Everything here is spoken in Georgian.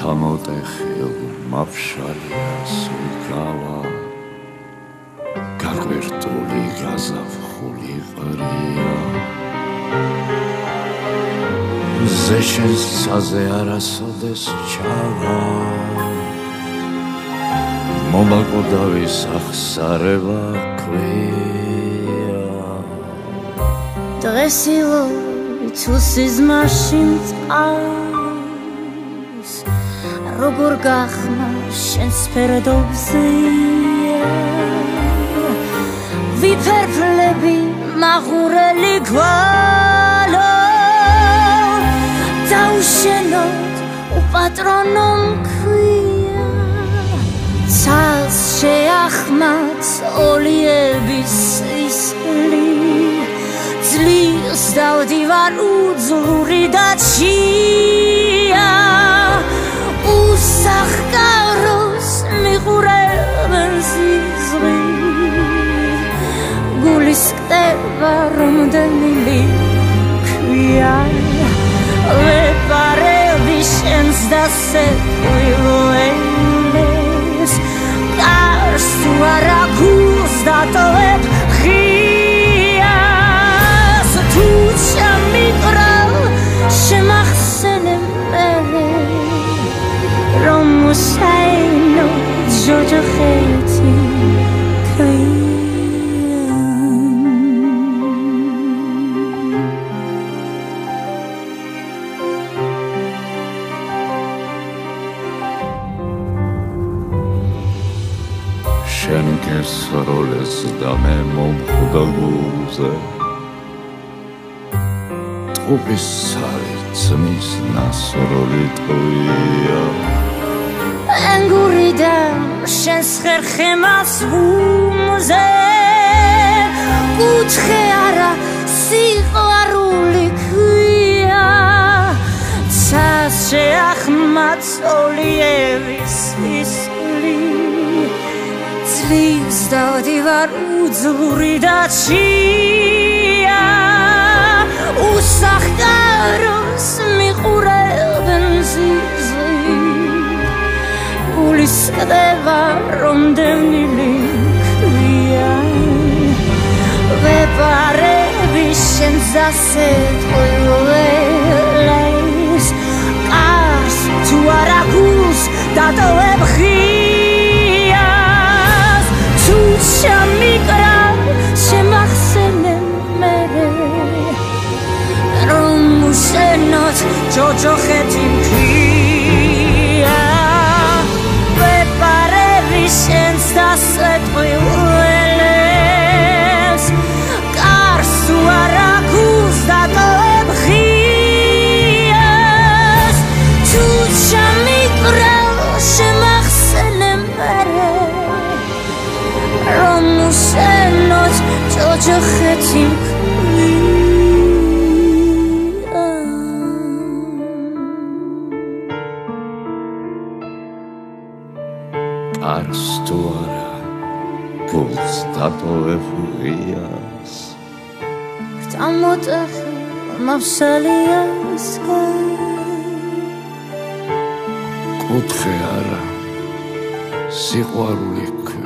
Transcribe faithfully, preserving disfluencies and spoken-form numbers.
სამოტეხილ მაფშალიას ვიკავა გაგვერტული გაზაფხული ყრია ზეშენს ცაზე არასოდეს ჩავა მომაკვდავის ახსარება ქვია დღეს ილოვი თუ სიზმარში მწყავს როგორ გახმა შენს ფერდობზეა ვიფერფლები მაღურელი გვალო დაუშენოთ უპატრონო მქვია ცალს შეახმათ ოლიების ისლი ძლიერს დავდივარ უძლური და ჩია უსახკაროს მიყურებენ სიზღი გულის კდება რომდენილი ქვია ვეპარები შენს დასეკვილველეს კარს თუ არა გულს დატოვებ ღიას თუ ჩამიკრალ შემახსენე მერე რომ უსაინო ჯოჯოხეთი ქვია შენ გესროლეს და მე მომხვდა გულზე ტყუპის ცალი ძმის ნასროლი ტყვია ენგურიდან შენს ხერხემას ვუმზე კუთხე არა სიყვარული ქვია ცას შეახმათ ოლიების ისლი ძლიერს დავდივარ უძლური და ჩია უსახკაროს მიყურებენ სიზღი გულის კდება რომდენილი ქვია ვეპარები შენს დასეკვილველეს კარს თუ არა გულს დატოვებ ღიას თუ ჩამიკრალ შემახსენე მერე რომ უშენოთ ჯოჯოხეთი მქვია ვეპარები შენს დასეკვილველეს კარს თუ არა გულს დატოვებ ღიას თუ ჩამიკრალ შემახსენე მერე რომ უშენოთ ჯოჯოხეთი კარს თუ არა გულს დატოვებ ღიას დამოტეხილ მავსალიასგან კუთხე არა სიყვარული